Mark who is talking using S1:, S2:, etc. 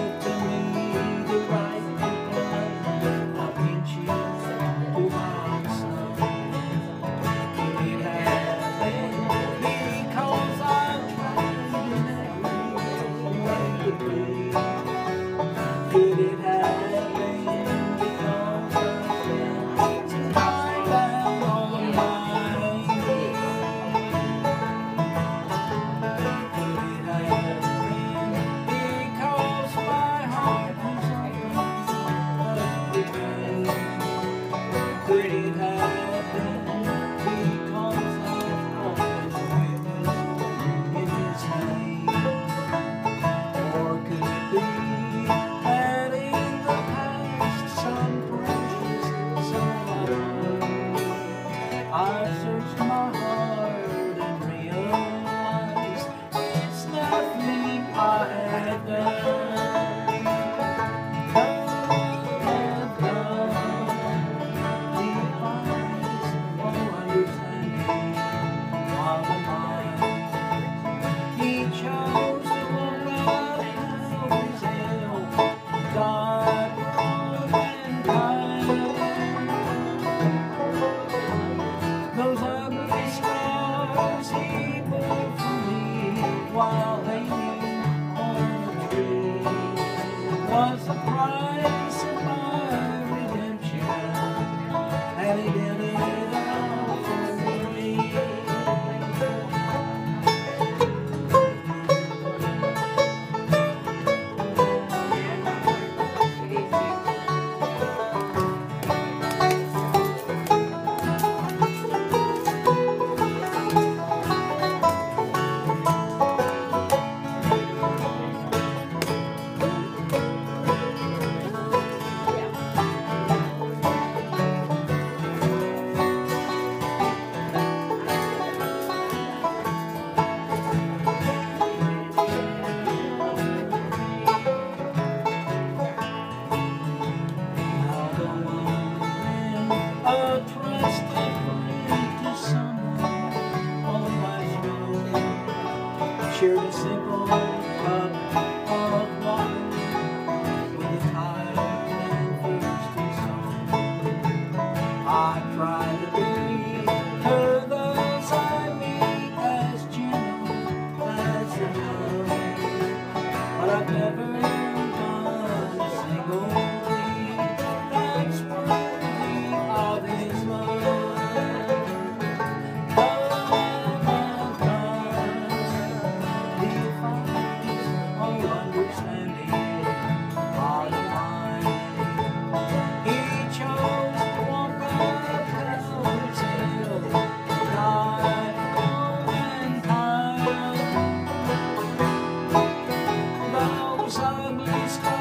S1: to me the right reply of inches to my son. It happened because I tried in every way to be. Did it happen because I spent some time down on my knees? Did it happen because my heart was open? Could it happen because I've always witnessed in His name? Or could it be that in the past some precious soul I've searched my heart and realized it's nothing I had done. He chose to walk out and always help God from mankind. Those ugly scars He bore for me while hanging on the tree was the price of my redemption, and He did it all for me. A trusted friend to someone on my road, shared a simple cup of water with a tired and thirsty soul. I try to be to those I meet as gentle as the love, but I've never done a single deed that's worthy of His love. He defies all understanding of the mind. He chose to walk that Calvary's hill, die for mankind. Those ugly scars